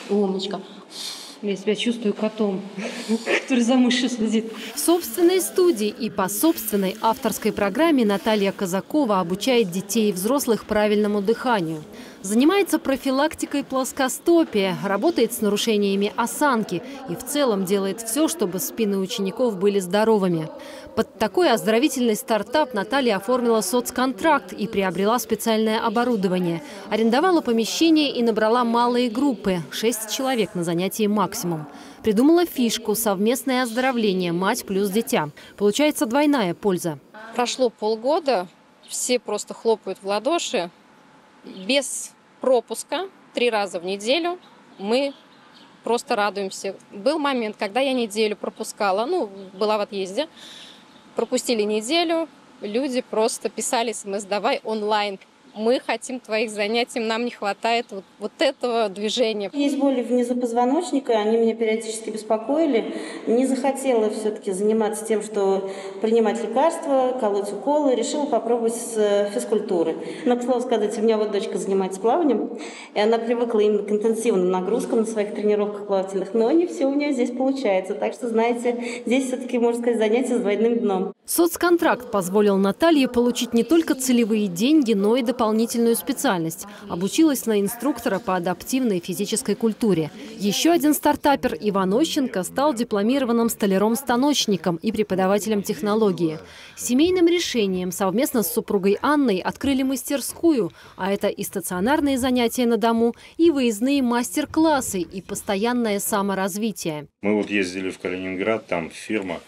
Умничка. Я себя чувствую котом, который за мышью следит. В собственной студии и по собственной авторской программе Наталья Казакова обучает детей и взрослых правильному дыханию. Занимается профилактикой плоскостопия, работает с нарушениями осанки и в целом делает все, чтобы спины учеников были здоровыми. Под такой оздоровительный стартап Наталья оформила соцконтракт и приобрела специальное оборудование. Арендовала помещение и набрала малые группы – 6 человек на занятии максимум. Придумала фишку – совместное оздоровление «Мать плюс дитя». Получается двойная польза. Прошло полгода, все просто хлопают в ладоши. Без пропуска 3 раза в неделю мы просто радуемся. Был момент, когда я неделю пропускала, была в отъезде, пропустили неделю, люди просто писали смс: давай онлайн. Мы хотим твоих занятий, нам не хватает вот этого движения. Есть боли внизу позвоночника, они меня периодически беспокоили. Не захотела все-таки заниматься тем, что принимать лекарства, колоть уколы. Решила попробовать с физкультуры. Но, к слову сказать, у меня вот дочка занимается плаванием, и она привыкла именно к интенсивным нагрузкам на своих тренировках плавательных, но не все у нее здесь получается. Так что, знаете, здесь все-таки, можно сказать, занятие с двойным дном. Соцконтракт позволил Наталье получить не только целевые деньги, но и дополнительную специальность. Обучилась на инструктора по адаптивной физической культуре. Еще один стартапер Иван Ощенко стал дипломированным столяром-станочником и преподавателем технологии. Семейным решением совместно с супругой Анной открыли мастерскую, а это и стационарные занятия на дому, и выездные мастер-классы, и постоянное саморазвитие. Мы вот ездили в Калининград, там фирма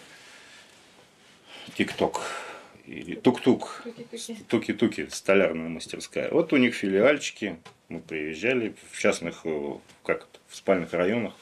«Тик-ток» или «Тук-тук», «Туки-туки», столярная мастерская. Вот у них филиальчики, мы приезжали в частных, в спальных районах.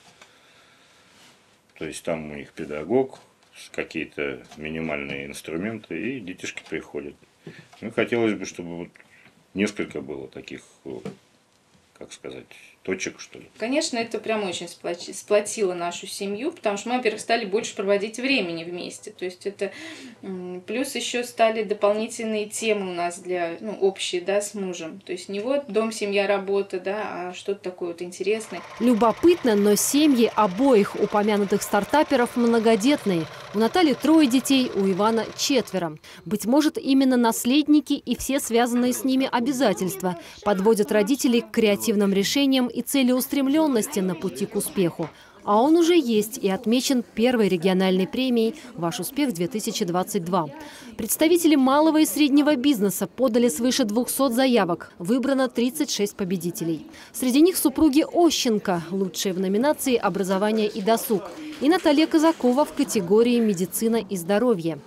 То есть там у них педагог, какие-то минимальные инструменты, и детишки приходят. Ну, хотелось бы, чтобы вот несколько было таких, как сказать, точек, что ли. Конечно, это прям очень сплотило нашу семью, потому что мы, во-первых, стали больше проводить времени вместе. То есть это плюс еще стали дополнительные темы у нас для общие, с мужем. То есть не вот дом, семья, работа, а что-то такое вот интересное. Любопытно, но семьи обоих упомянутых стартаперов многодетные. У Натальи 3 детей, у Ивана 4. Быть может, именно наследники и все связанные с ними обязательства подводят родителей к креативным решениям и целеустремленности на пути к успеху. А он уже есть и отмечен первой региональной премией «Ваш успех-2022». Представители малого и среднего бизнеса подали свыше 200 заявок. Выбрано 36 победителей. Среди них супруги Ощенко, лучшие в номинации «Образование и досуг», и Наталья Казакова в категории «Медицина и здоровье».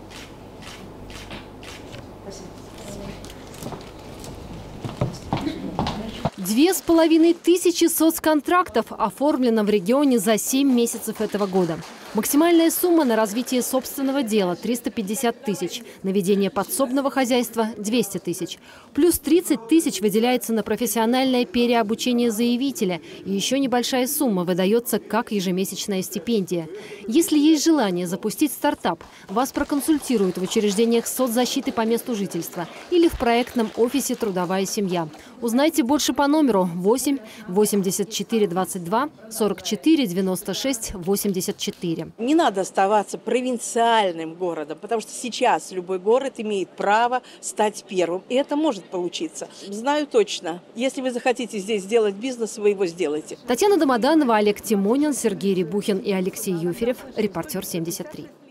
2500 соцконтрактов оформлено в регионе за 7 месяцев этого года. Максимальная сумма на развитие собственного дела – 350 тысяч, на ведение подсобного хозяйства – 200 тысяч. Плюс 30 тысяч выделяется на профессиональное переобучение заявителя, и еще небольшая сумма выдается как ежемесячная стипендия. Если есть желание запустить стартап, вас проконсультируют в учреждениях соцзащиты по месту жительства или в проектном офисе «Трудовая семья». Узнайте больше по номеру 8 84 22 44 96 84. Не надо оставаться провинциальным городом, потому что сейчас любой город имеет право стать первым. И это может получиться. Знаю точно. Если вы захотите здесь сделать бизнес, вы его сделаете. Татьяна Домоданова, Олег Тимонин, Сергей Рябухин и Алексей Юферев. Репортер 73.